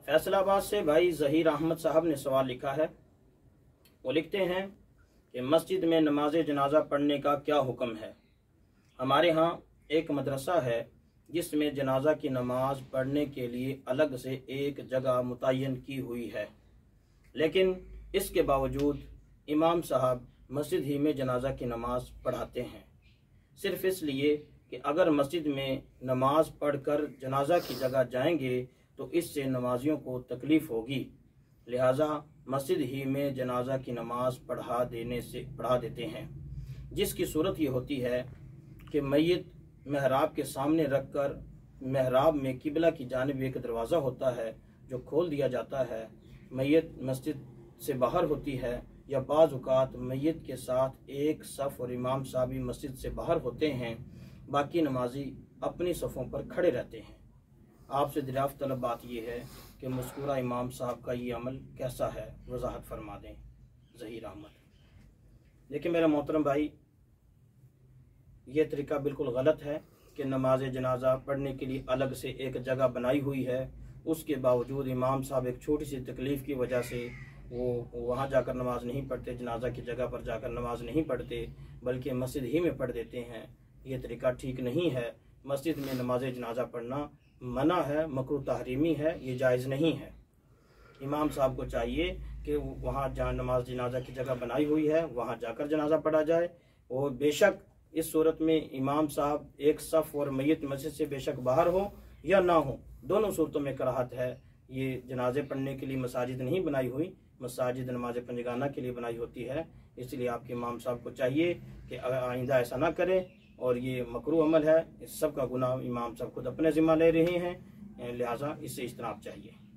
फैसलाबाद से भाई जहीर अहमद साहब ने सवाल लिखा है। वो लिखते हैं कि मस्जिद में नमाज जनाजा पढ़ने का क्या हुक्म है। हमारे यहाँ एक मदरसा है जिसमें जनाजा की नमाज पढ़ने के लिए अलग से एक जगह मुतय्यन की हुई है, लेकिन इसके बावजूद इमाम साहब मस्जिद ही में जनाजा की नमाज पढ़ाते हैं, सिर्फ इसलिए कि अगर मस्जिद में नमाज पढ़कर जनाजा की जगह जाएंगे तो इससे नमाजियों को तकलीफ होगी, लिहाजा मस्जिद ही में जनाजा की नमाज पढ़ा देते हैं। जिसकी सूरत ये होती है कि मय्यत महराब के सामने रखकर महराब में किबला की जानिब एक दरवाज़ा होता है जो खोल दिया जाता है। मय्यत मस्जिद से बाहर होती है या बाज़ औक़ात मय्यत के साथ एक सफ़ और इमाम साहब भी मस्जिद से बाहर होते हैं, बाकी नमाजी अपनी सफ़ों पर खड़े रहते हैं। आपसे दरियाफ्त तलब बात यह है कि मज़कूरा इमाम साहब का ये अमल कैसा है, वजाहत फरमा दें। ज़हीर अहमद। देखिए मेरा मोहतरम भाई, ये तरीका बिल्कुल गलत है कि नमाज जनाजा पढ़ने के लिए अलग से एक जगह बनाई हुई है, उसके बावजूद इमाम साहब एक छोटी सी तकलीफ़ की वजह से वो वहाँ जाकर नमाज नहीं पढ़ते, जनाजा की जगह पर जाकर नमाज नहीं पढ़ते, बल्कि मस्जिद ही में पढ़ देते हैं। ये तरीका ठीक नहीं है। मस्जिद में नमाज जनाजा पढ़ना मना है, मकरूह तहरीमी है, ये जायज़ नहीं है। इमाम साहब को चाहिए कि वहाँ जहाँ नमाज जनाजा की जगह बनाई हुई है वहाँ जाकर जनाजा पढ़ा जाए। और बेशक इस सूरत में इमाम साहब एक सफ़ और मय्यत मस्जिद से बेशक बाहर हो या ना हो, दोनों सूरतों में कराहत है। ये जनाजे पढ़ने के लिए मसाजिद नहीं बनाई हुई, मसाजिद नमाज पंजगाना के लिए बनाई होती है। इसलिए आपके इमाम साहब को चाहिए कि आइंदा ऐसा ना करें, और ये मकरूह अमल है, इस सब का गुनाह इमाम साहब खुद अपने ज़िम्मा ले रहे हैं, लिहाजा इससे इज्तनाब चाहिए।